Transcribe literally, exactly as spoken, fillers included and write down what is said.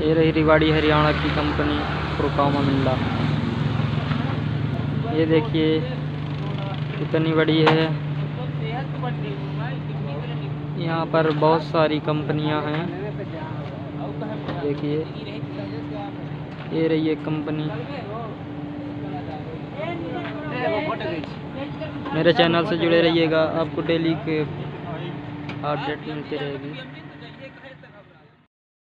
ये रही रिवाड़ी हरियाणा की कंपनी फुरकामा मिल्ला। ये देखिए कितनी बड़ी है। यहाँ पर बहुत सारी कंपनियां हैं। देखिए ये रही एक कंपनी। मेरे चैनल से जुड़े रहिएगा, आपको डेली के अपडेट मिलती रहेगी।